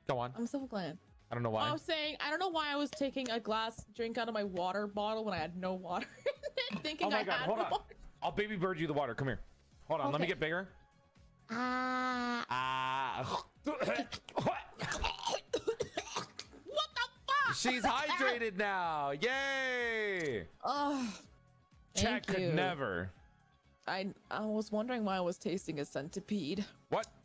Go on. I'm so glad. I don't know why. I was saying, I don't know why I was taking a glass drink out of my water bottle when I had no water in it, thinking oh my I God, had hold on. water. I'll baby bird you the water. Come here. Hold on, let me get bigger. What the fuck? She's hydrated now. Yay! Oh, Chat could never. I was wondering why I was tasting a centipede. What?